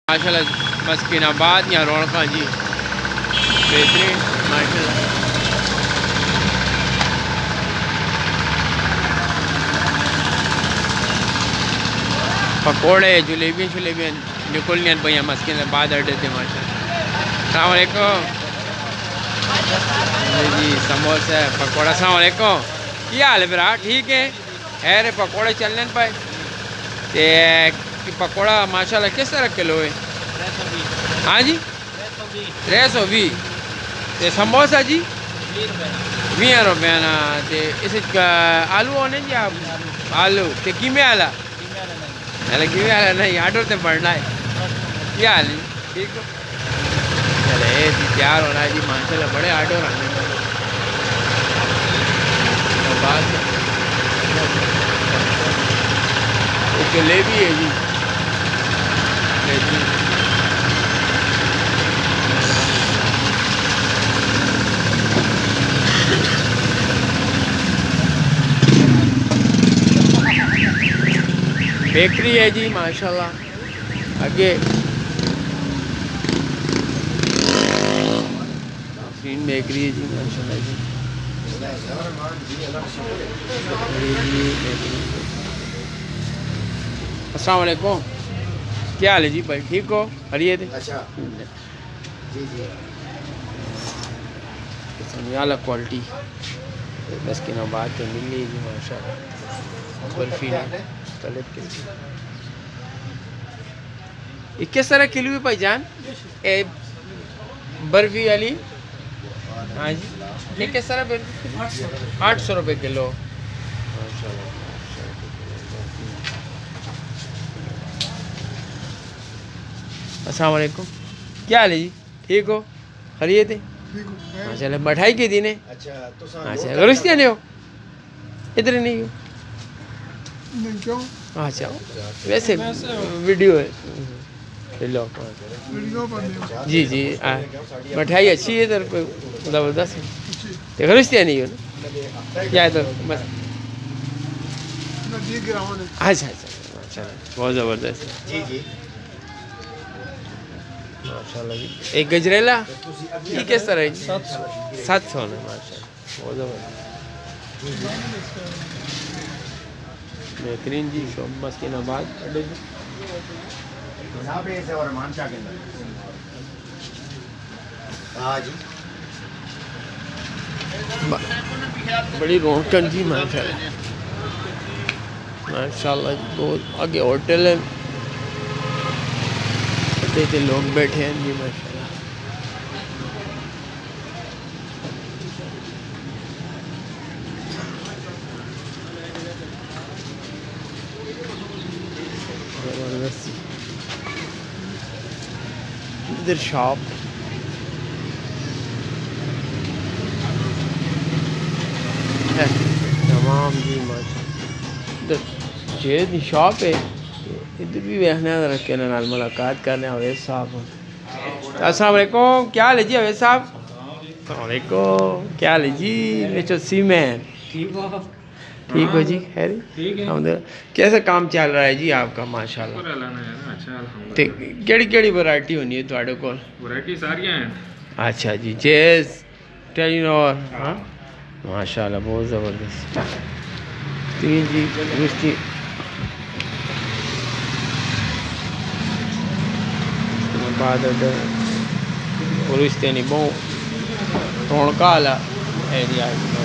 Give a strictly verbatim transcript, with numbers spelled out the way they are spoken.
ماشاءاللہ مسکین آباد یا رونقاں جی بہترین ماشاءاللہ. پکوڑے جلیبی شلیبی نکلنی پہ مسکین آباد اڈے تھے ماشاءاللہ. السلام علیکم جی جی سموسے پکوڑا. السلام علیکم کیا حال ہے برا ٹھیک ہے خیر پکوڑے چلنے پہ پکوڑا ماشاءاللہ کس طرح کلو ہے؟ ہاں جی ترے سو بھی. سموسا جی بھی روپے نا. اس آلو ہونے جی آپ آلو تے کیمے والا کیمے والا نہیں آڈر تے پڑنا ہے. کیا حال ہے ٹھیک ہو؟ چلے تیار ہونا ہے جی ماشاءاللہ بڑے آڈر آنے بات جلیبی ہے جی بیکری ہے جی ماشاءاللہ. آگے سین بیکری ہے جی ماشاءاللہ جی. السلام علیکم کیا حال ہے جی بھائی ٹھیک ہو خیریت ہے؟ اچھا جی جی سنیالہ کوالٹی مسکین آباد پہ مل رہی جی ماشاءاللہ. برفی مختلف قسم اکیس طرح کلو ہے بھائی جان برفی والی. ہاں جی اکیس طرح برفی آٹھ سو روپے کلو ماشاءاللہ. السلام علیکم کیا حال ہے جی ٹھیک ہو خیریت ہے؟ ماشاءاللہ مٹھائی کے دن ہے. اچھا گھرستیا نہیں ہو ادھر نہیں ہو؟ اچھا ویسے ویڈیو ہے جی جی مٹھائی اچھی ہے ادھر پہ زبردست ہے. گھرستیا نہیں ہو نا کیا ہے تو بس. اچھا اچھا ماشاء اللہ بہت زبردست ہے ماشاءاللہ جی. ایک گجریلا یہ کس طرح ہے جی؟ سات سو نا ماشاء اللہ بہت زبردست بہترین جی. شوب مسکین آباد اڈے جی بڑی رونقن جی ماشاءاللہ ماشاءاللہ جی. بہت آگے ہوٹل ہے اڈے تے لوگ بیٹھے ہیں جی ماشاءاللہ. ادھر شاپ ہے تمام جی ماشاءاللہ. ادھر شہر کی شاپ ہے ادھر بھی ویخنے رکھے نال ملاقات کرنے. اویس صاحب السلام علیکم کیا حال ہے جی اویس صاحب؟ السلام علیکم کیا حال ہے جی میچو سی مین ٹھیک ہو جی خیر کیسا کام چل رہا ہے جی آپ کا ماشاءاللہ؟ کیڑی کیڑی ورائٹی ہونی ہے تھوڑے کول؟ ورائٹی ساری ہیں. اچھا جی جیز ٹیلینور ہاں ماشاءاللہ بہت زبردست. تین جی گھشتی بعد گھشتی نہیں بہت رونقاں والا ایریا ہے.